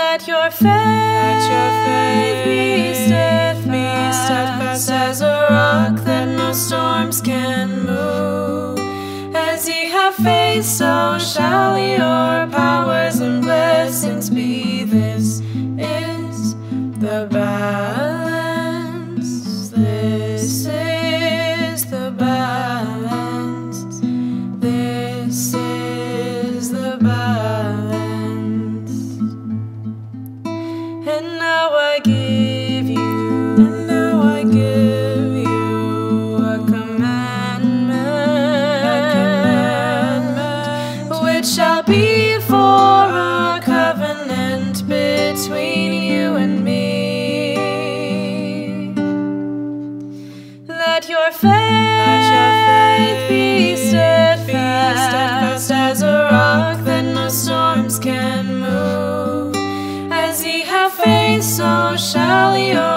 Let your faith be steadfast as a rock that no storms can move. As ye have faith, so shall your powers and blessings be. This is the balance. This is the balance. This is the balance. And now I give you a commandment, which shall be for a covenant between you and me. Let your faith be steadfast as a rock that no storms can move. As ye have faith, so shall your